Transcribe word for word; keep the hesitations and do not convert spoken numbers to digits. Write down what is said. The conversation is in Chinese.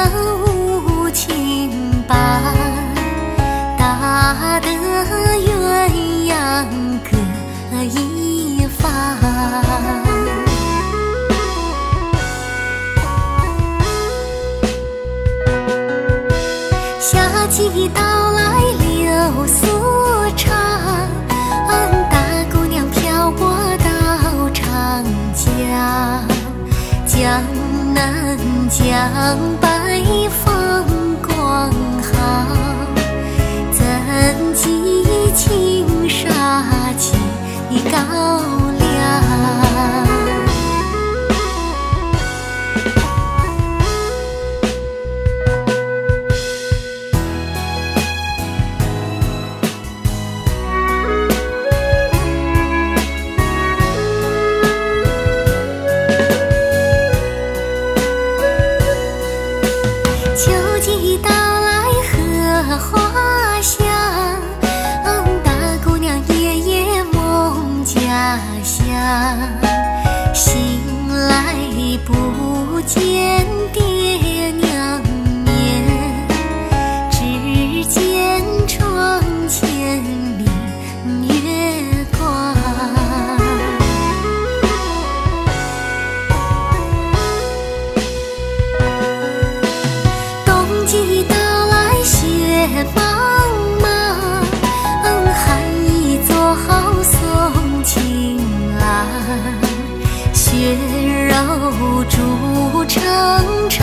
无情伴，大得鸳鸯各一方。夏季到来柳树长，大姑娘飘过到长江，江南江白风光好，怎及青纱起高粱。秋季到来荷花香，大姑娘夜夜梦家乡。醒来不见爹娘面，只见窗前明月光。冬季到来雪茫茫，寒衣做好送情郎，血肉筑成